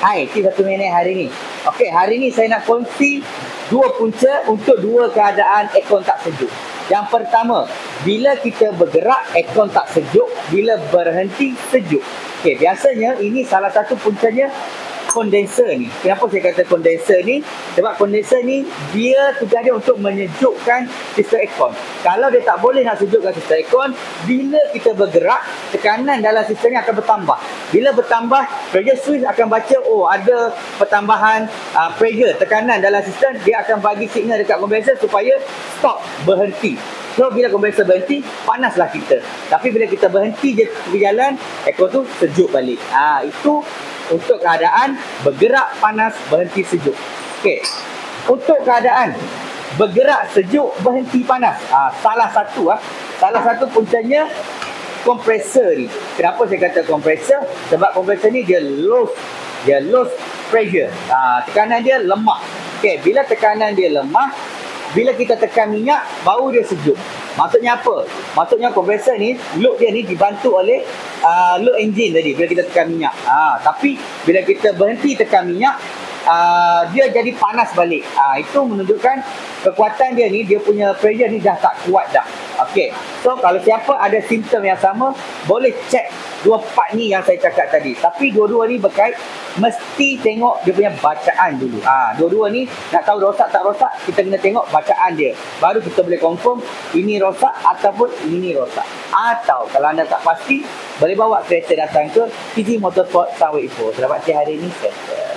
Hai, T1 Minit hari ni. Okey, hari ni saya nak kongsi dua punca untuk dua keadaan aircon tak sejuk. Yang pertama, bila kita bergerak aircon tak sejuk, bila berhenti sejuk. Okey, biasanya ini salah satu puncanya kondenser ni. Kenapa saya kata kondenser ni? Sebab kondenser ni dia tugas dia untuk menyejukkan sistem aircon. Kalau dia tak boleh nak sejukkan sistem aircon, bila kita bergerak, tekanan dalam sistem ni akan bertambah. Bila bertambah, pressure switch akan baca, oh ada pertambahan pressure, tekanan dalam sistem, dia akan bagi signal dekat kompresor supaya stop, berhenti. So bila kompresor berhenti, panaslah kita. Tapi bila kita berhenti je berjalan, aircon tu sejuk balik. Itu untuk keadaan bergerak panas, berhenti sejuk. Okey. Untuk keadaan bergerak sejuk, berhenti panas. Salah satu puncanya kompresor ni. Kenapa saya kata kompresor? Sebab kompresor ni dia low pressure. Tekanan dia lemah. Okey, bila tekanan dia lemah, bila kita tekan minyak, baru dia sejuk. Maksudnya apa? Maksudnya kompresor ni, load dia ni dibantu oleh load engine tadi bila kita tekan minyak. Tapi bila kita berhenti tekan minyak, dia jadi panas balik. Itu menunjukkan kekuatan dia ni, dia punya pressure ni dah tak kuat dah. Okey. So kalau siapa ada simptom yang sama, boleh cek dua part ni yang saya cakap tadi. Tapi dua-dua ni berkait, mesti tengok dia punya bacaan dulu. Dua-dua ni nak tahu rosak tak rosak, kita kena tengok bacaan dia. Baru kita boleh confirm ini rosak ataupun ini rosak. Atau kalau anda tak pasti, boleh bawa kereta datang ke TG Motorsport Sarawak Ipoh. Selamat siang hari ni.